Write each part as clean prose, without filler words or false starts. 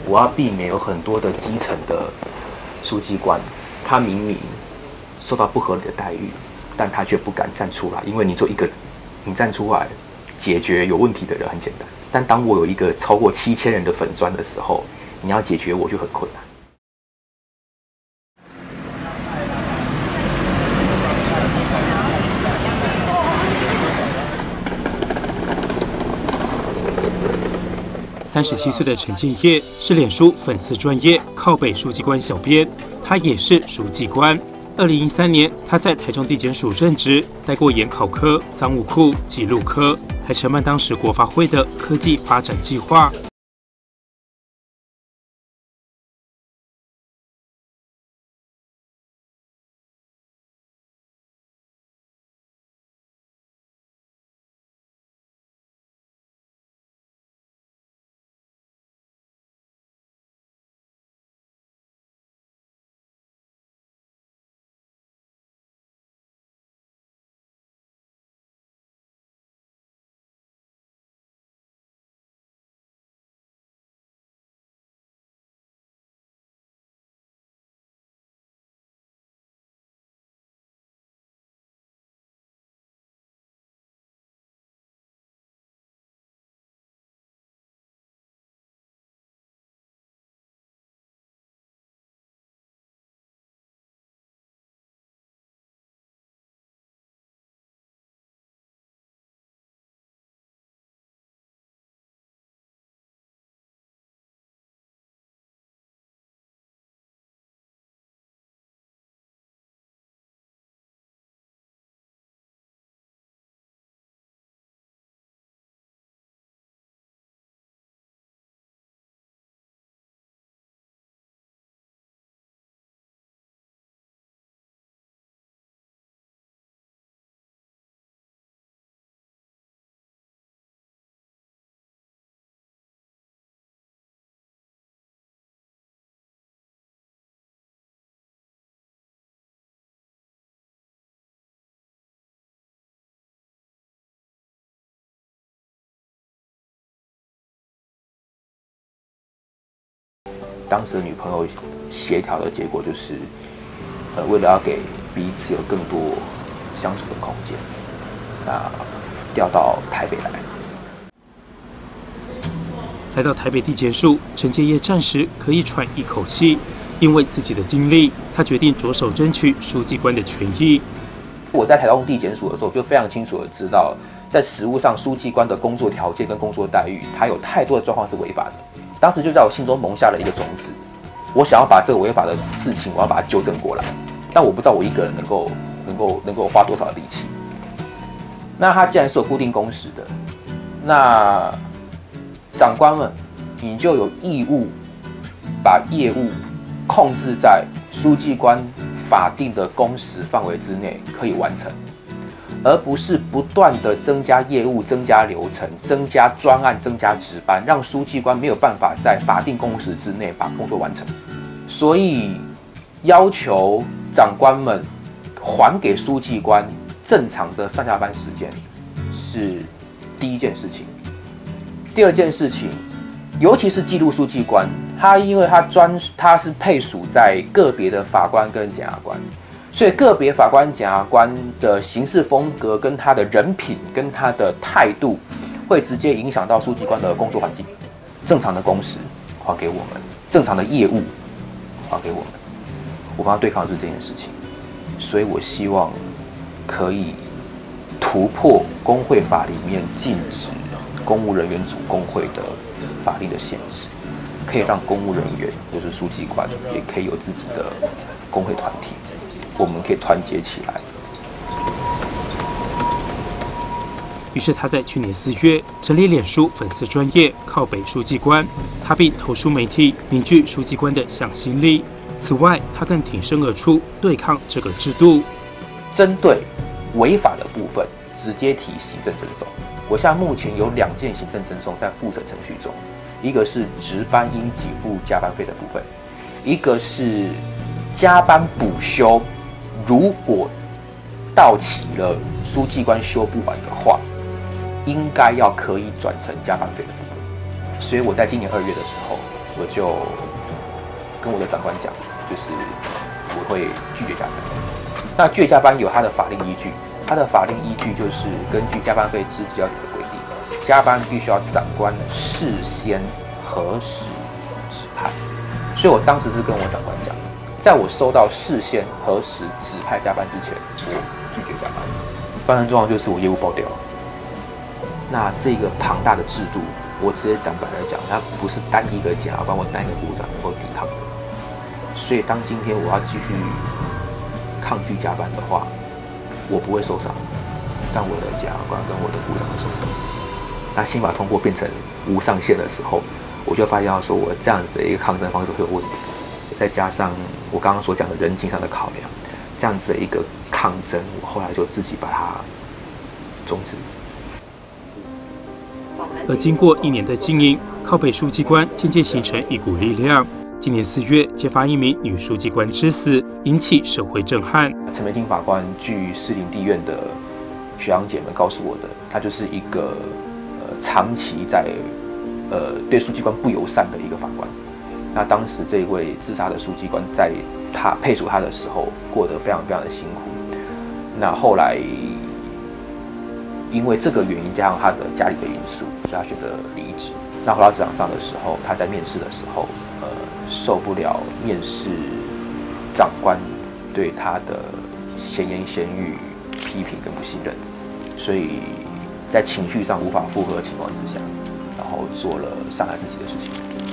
我要避免有很多的基层的书记官，他明明受到不合理的待遇，但他却不敢站出来，因为你只有一个人，你站出来解决有问题的人很简单，但当我有一个超过7000人的粉专的时候，你要解决我就很困难。 37岁的陈建业是脸书粉丝专页靠北书记官小编，他也是书记官。2013年，他在台中地检署任职，待过研考科、赃物库、记录科，还承办当时国发会的科技发展计划。 当时的女朋友协调的结果就是，为了要给彼此有更多相处的空间，那调到台北来。 来到台北地检署，陈建业暂时可以喘一口气，因为自己的经历，他决定着手争取书记官的权益。 我在台东地检署的时候，就非常清楚的知道，在实务上，书记官的工作条件跟工作待遇，他有太多的状况是违法的。当时就在我心中萌下了一个种子，我想要把这个违法的事情，我要把它纠正过来，但我不知道我一个人能够花多少的力气。那他既然是有固定工时的，那长官们，你就有义务把业务控制在书记官法定的工时范围之内可以完成，而不是不断的增加业务、增加流程、增加专案、增加值班，让书记官没有办法在法定工时之内把工作完成。所以要求长官们还给书记官正常的上下班时间是第一件事情。第二件事情，尤其是记录书记官，因为他是配属在个别的法官跟检察官，所以个别法官、检察官的行事风格、跟他的人品、跟他的态度，会直接影响到书记官的工作环境。正常的工时还给我们，正常的业务还给我们，我们要对抗的是这件事情。所以我希望可以突破工会法里面禁止公务人员组工会的法律的限制，可以让公务人员，就是书记官，也可以有自己的工会团体，我们可以团结起来。 于是他在去年4月成立脸书粉丝专页靠北书记官，他并投书媒体凝聚书记官的向心力。此外，他更挺身而出对抗这个制度， 针对违法的部分直接提行政侦送。我现在目前有2件行政侦送在复审程序中，一个是值班应给付加班费的部分，一个是加班补休，如果到期了书记官休不完的话，应该要可以转成加班费的部分。所以我在今年2月的时候， 我就跟我的长官讲，就是我会拒绝加班。那拒绝加班有它的法令依据，它的法令依据就是根据加班费制指要点的规定，加班必须要长官事先核实指派。所以我当时是跟我长官讲，在我收到事先核实指派加班之前，我拒绝加班。发生状况就是我业务爆掉了。那这个庞大的制度，我直接讲白来讲，它不是单一个检察官或单一个部长能够抵抗的。所以当今天我要继续抗拒加班的话，我不会受伤，但我的检察官跟我的部长会受伤。那刑法通过变成无上限的时候，我就发现到说我这样子的一个抗争方式会有问题，再加上我刚刚所讲的人情上的考量，这样子的一个抗争，我后来就自己把它终止。 而经过1年的经营，靠北书记官渐渐形成一股力量。今年4月，揭发一名女书记官之死，引起社会震撼。 陈美清法官据士林地院的学长姐们告诉我的，他就是一个长期在对书记官不友善的一个法官。那当时这位自杀的书记官在他配属他的时候，过得非常非常的辛苦。那后来因为这个原因加上他的家里的因素，所以他选择离职。那回到职场上的时候，他在面试的时候，受不了面试长官对他的闲言闲语、批评跟不信任，所以在情绪上无法负荷的情况之下，然后做了伤害自己的事情。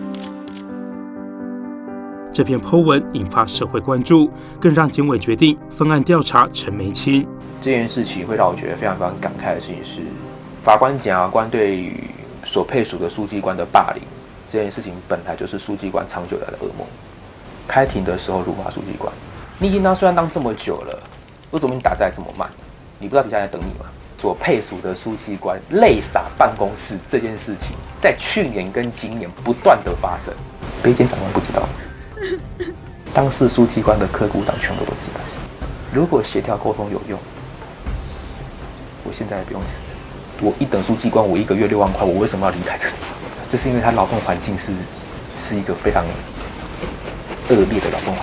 这篇 po 文引发社会关注，更让检委决定分案调查陈美清。 这件事情会让我觉得非常非常感慨的事情是，法官、检察官对于所配属的书记官的霸凌，这件事情本来就是书记官长久以来的噩梦。开庭的时候辱骂书记官，你已经虽然当这么久了，为什么你打字这么慢？你不知道底下在等你吗？所配属的书记官泪洒办公室这件事情，在去年跟今年不断的发生，北检长官不知道，当事书记官的科股长全部都知道。如果协调沟通有用，我现在也不用辞职。我一等书记官，我1个月6万块，我为什么要离开这里？就是因为他劳动环境是一个非常恶劣的劳动环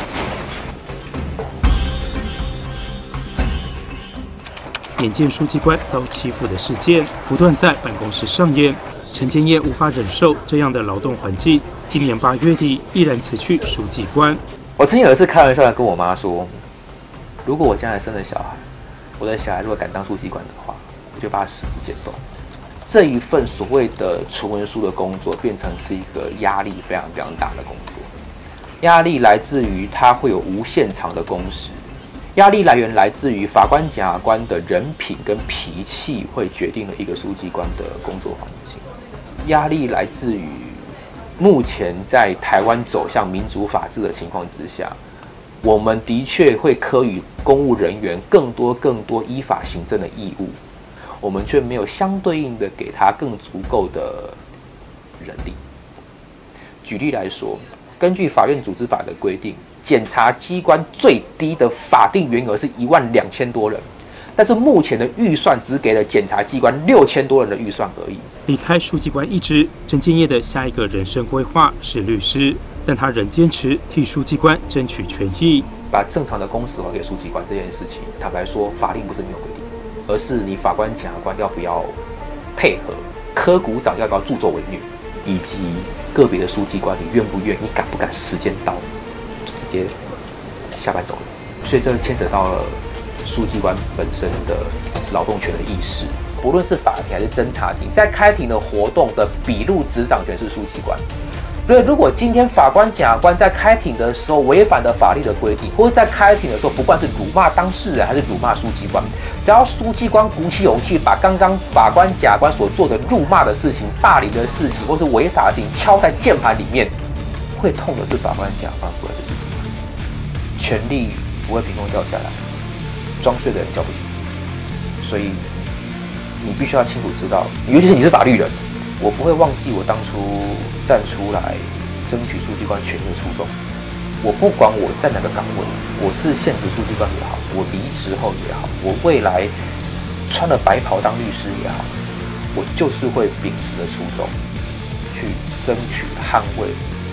境。 眼见书记官遭欺负的事件不断在办公室上演，陈建业无法忍受这样的劳动环境，今年8月底毅然辞去书记官。 我曾经有一次开玩笑的跟我妈说，如果我将来生了小孩，我的小孩如果敢当书记官的话，我就把他十指剪断。这一份所谓的纯文书的工作，变成是一个压力非常非常大的工作。压力来自于它会有无限长的工时，压力来源来自于法官、检察官的人品跟脾气，会决定了一个书记官的工作环境。压力来自于目前在台湾走向民主法治的情况之下，我们的确会科予公务人员更多依法行政的义务，我们却没有相对应的给他更足够的人力。举例来说，根据法院组织法的规定，检察机关最低的法定员额是12000多人，但是目前的预算只给了检察机关6000多人的预算而已。 离开书记官一职，陈建业的下一个人生规划是律师，但他仍坚持替书记官争取权益。 把正常的工时还给书记官这件事情，坦白说，法令不是没有规定，而是你法官、检察官要不要配合，科股长要不要助纣为虐，以及个别的书记官你愿不愿意、你敢不敢时间到就直接下班走了。所以这牵扯到了书记官本身的劳动权的意识。不论是法庭还是侦查庭，在开庭的活动的笔录执掌权是书记官。所以，如果今天法官、检察官在开庭的时候违反了法律的规定，或者在开庭的时候，不管是辱骂当事人还是辱骂书记官，只要书记官鼓起勇气把刚刚法官、检察官所做的辱骂的事情、霸凌的事情，或是违法的事情敲在键盘里面，会痛的是法官、检察官，不会是书记官。权力不会凭空掉下来，装睡的人叫不醒。所以，你必须要清楚知道，尤其是你是法律人，我不会忘记我当初站出来争取书记官权益的初衷。我不管我在哪个岗位，我是现职书记官也好，我离职后也好，我未来穿了白袍当律师也好，我就是会秉持的初衷，去争取、捍卫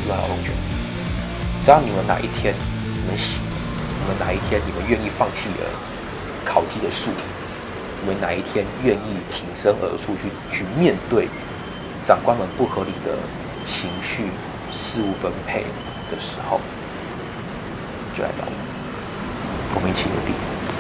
记官劳动权。只要你们哪一天你们醒了，你们哪一天你们愿意放弃了考绩的束缚，你们哪一天愿意挺身而出去面对长官们不合理的情绪事务分配的时候，就来找我们一起努力。